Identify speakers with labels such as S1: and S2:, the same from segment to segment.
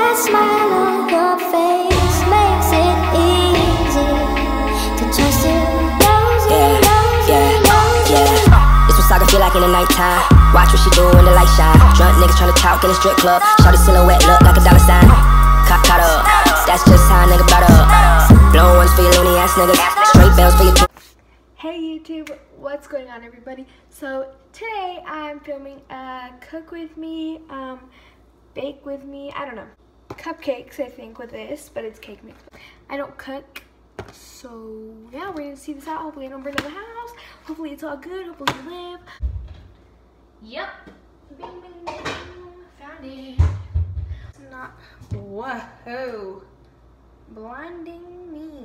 S1: that smile on your face makes it easy to trust you. This what saga feel like in the nighttime. Watch what she do when the light shine. Drunk niggas tryna talk in the strip club. Show the silhouette look like a dollar sign. Caught up. That's just how a nigga brought up. Blown ones for your loony ass niggas. Straight bells for your.
S2: Hey YouTube, what's going on everybody? So today I'm filming a cook with me, bake with me, I don't know, cupcakes I think with this, but it's cake mix. I don't cook, so yeah, we're gonna see this out. Hopefully I don't burn down the house. Hopefully it's all good. Hopefully we live. Yep. Bing bing bing. Found it. It's not. Whoa. Blinding me.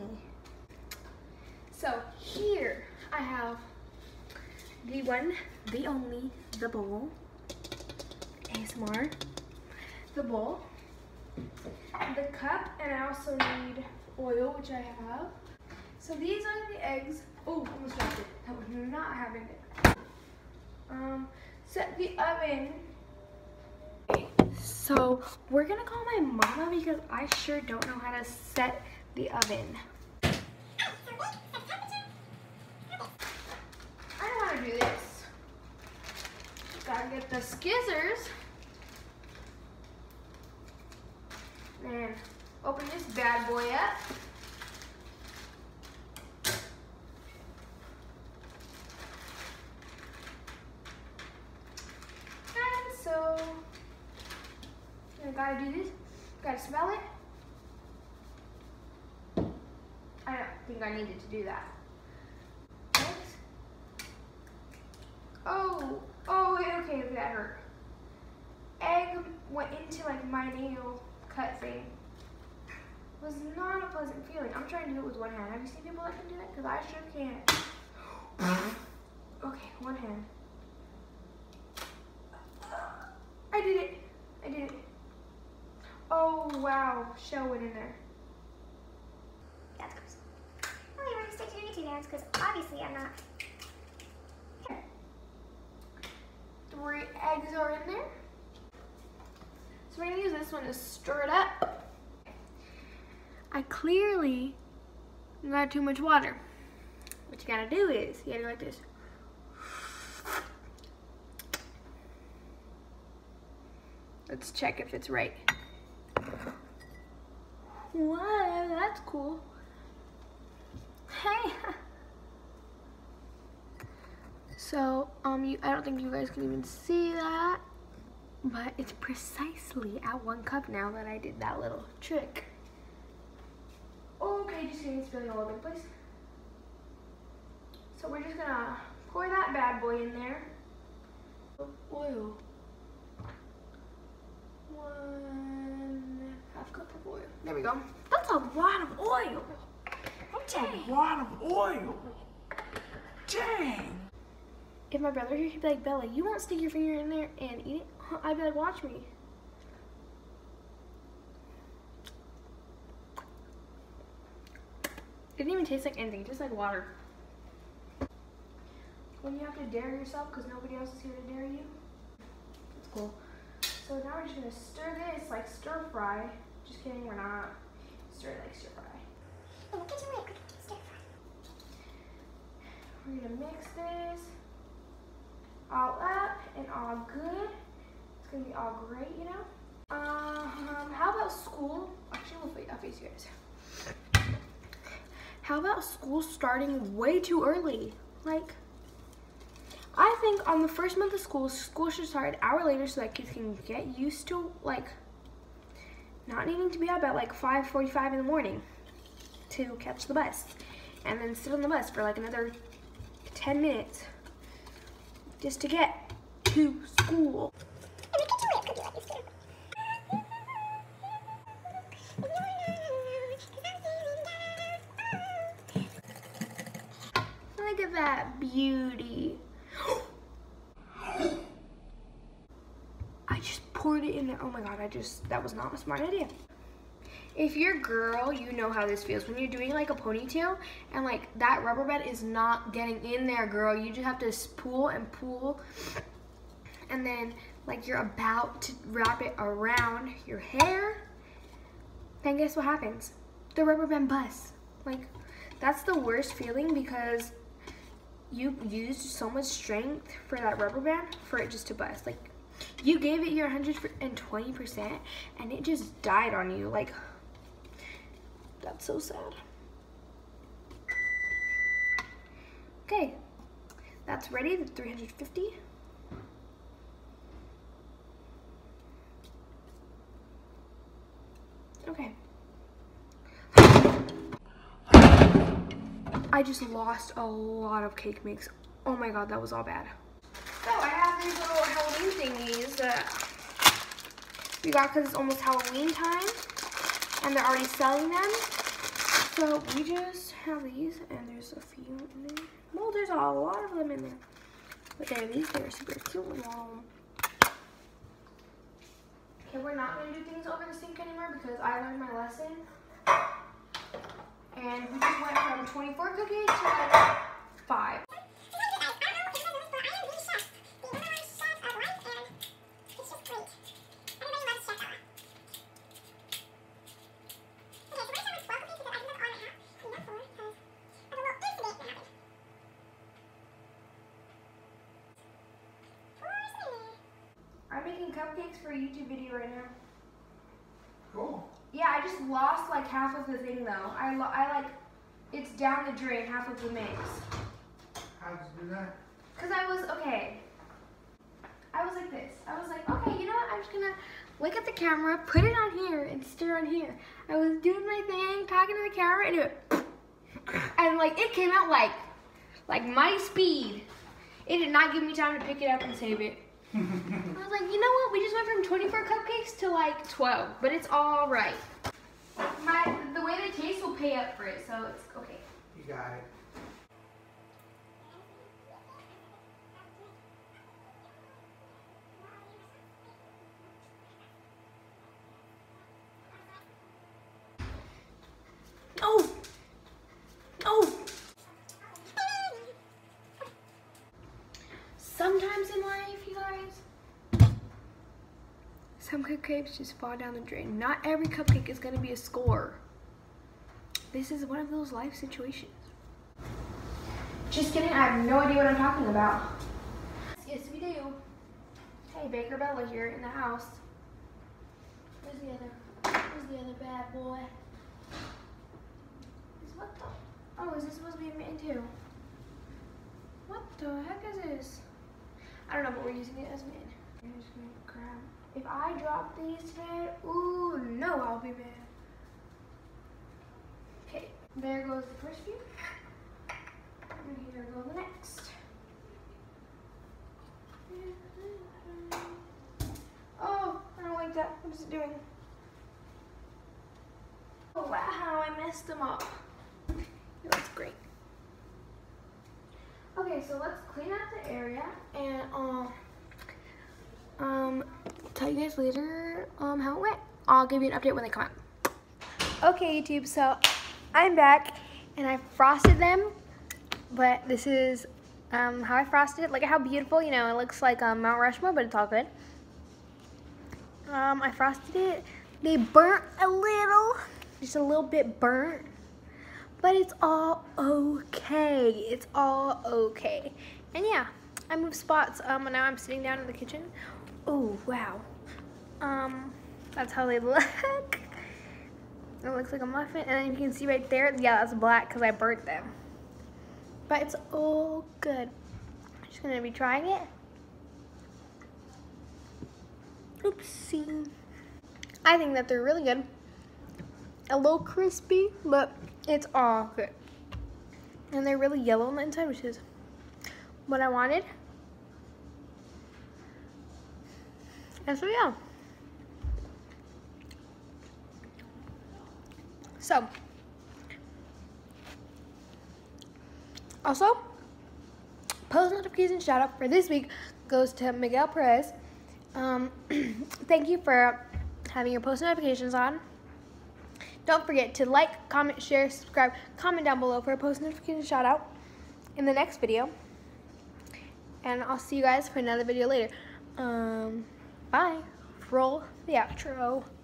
S2: So here I have the one, the only, the bowl. ASMR. The bowl. The cup, and I also need oil, which I have. So these are the eggs. Oh, almost dropped it. I was not having it. Set the oven. Okay, so we're gonna call my mama because I sure don't know how to set the oven. I know how to do this. Gotta get the skizzers. And open this bad boy up. And so, I gotta do this. Gotta smell it. I don't think I needed to do that. Okay, that hurt. Egg went into like my nail cut thing. It was not a pleasant feeling. I'm trying to do it with one hand. Have you seen people that can do that? Because I sure can't. Okay, one hand. I did it. Oh wow, shell went in there.
S3: That's gross. Well, you want to stick to your YouTube hands because obviously I'm not.
S2: 3 eggs are in there. So we're gonna use this one to stir it up. I clearly got too much water. What you gotta do is, you gotta go like this. Let's check if it's right. Whoa, that's cool. Hey. So, I don't think you guys can even see that, but it's precisely at 1 cup now that I did that little trick. Okay, just kidding, it's spilling all over the place. So we're just gonna pour that bad boy in there. Oil. 1/2 cup of oil. There we go. That's a lot of oil.
S4: That's a lot of oil. Dang.
S2: If my brother here, he'd be like, Bella, you won't stick your finger in there and eat it? I'd be like, watch me. It didn't even taste like anything, just like water. When you have to dare yourself because nobody else is here to dare you. That's cool. So now we're just gonna stir this like stir fry. Just kidding, we're not. Stir it like stir fry. We're gonna mix this all up and all good. It's gonna be all great, you know? How about school? Actually, I'll face you guys. How about school starting way too early? Like, I think on the first month of school should start an hour later so that kids can get used to, like, not needing to be up at like 5:45 in the morning to catch the bus. And then sit on the bus for like another 10 minutes. Just to get to school. Look at that beauty. I just poured it in there. Oh my god, that was not a smart idea. If you're a girl, you know how this feels. When you're doing like a ponytail and like that rubber band is not getting in there, girl. You just have to pull and pull. And then like you're about to wrap it around your hair then guess what happens? The rubber band busts. Like, that's the worst feeling because you used so much strength for that rubber band for it just to bust. Like, you gave it your 120% and it just died on you. Like, that's so sad. Okay, that's ready, the 350. Okay. I just lost a lot of cake mix. Oh my god, that was all bad. So I have these little Halloween thingies that we got because it's almost Halloween time and they're already selling them. So we just have these and there's a few in there. Well, there's a lot of them in there. But they're these, they're super cute. Okay, we're not going to do things over the sink anymore because I learned my lesson. And we just went from 24 cookies to like 5. I'm making cupcakes for a YouTube video right now.
S4: Cool.
S2: Yeah, I just lost like half of the thing though. I like, it's down the drain, half of the mix.
S4: How'd you do that?
S2: Cause I was like this. I was like, okay, you know what? I'm just gonna look at the camera, put it on here, and stir on here. I was doing my thing, talking to the camera, and and like it came out like my speed. It did not give me time to pick it up and save it. I was like, you know what? We just went from 24 cupcakes to like 12, but it's all right. The way they taste will pay up for it, so it's okay.
S4: You got it.
S2: Oh! Oh! Sometimes in life, you guys, some cupcakes just fall down the drain. Not every cupcake is going to be a score. This is one of those life situations. Just kidding, I have no idea what I'm talking about. Yes, we do. Hey, Baker Bella here in the house. Where's the other bad boy? What the? Oh, is this supposed to be a mitten too? What the heck is this? I don't know, but we're using it as a mitten. I'm just gonna grab. If I drop these today, ooh, no, I'll be mad. Okay, there goes the first few. And here go the next. Oh, I don't like that. What is it doing? Oh, wow, I messed them up. That's great. Okay, so let's clean up the area and tell you guys later how it went. I'll give you an update when they come out. Okay, YouTube, so I'm back and I frosted them, but this is how I frosted it. Look at how beautiful, you know, it looks like Mount Rushmore, but it's all good. I frosted it. They burnt a little, just a little bit burnt. But it's all okay. It's all okay. And yeah, I moved spots. And now I'm sitting down in the kitchen. Oh, wow. That's how they look. It looks like a muffin. And then you can see right there, yeah, that's black because I burnt them. But it's all good. I'm just gonna be trying it. Oopsie. I think that they're really good. A little crispy, but it's all good. And they're really yellow on the inside, which is what I wanted. And so yeah. So also, post notification shout out for this week goes to Miguel Perez. Thank you for having your post notifications on. Don't forget to like, comment, share, subscribe, comment down below for a post notification shout out in the next video. And I'll see you guys for another video later. Bye. Roll the outro.